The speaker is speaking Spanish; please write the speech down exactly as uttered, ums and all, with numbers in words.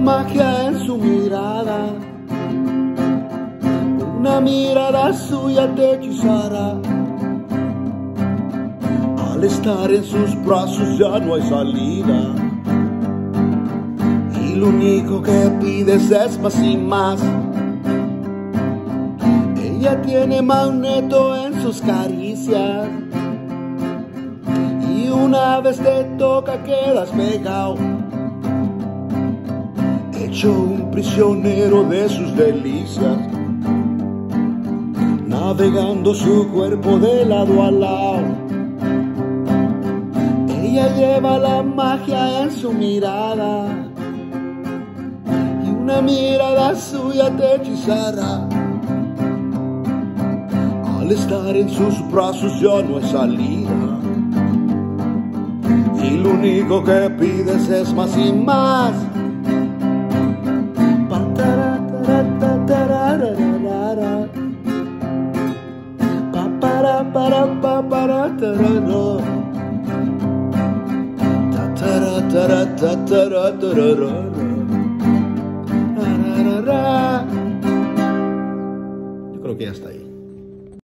magia en su mirada, una mirada suya te hechizará. Al estar en sus brazos ya no hay salida, y lo único que pides es más y más. Ella tiene magneto en sus caricias, y una vez te toca quedas pegado, hecho un prisionero de sus delicias, navegando su cuerpo de lado a lado. Ella lleva la magia en su mirada, y una mirada suya te hechizará. Al estar en sus brazos ya no hay salida, y lo único que pides es más y más. Para para para para tarara, tatara tara tatara tarara, yo creo que ya está ahí.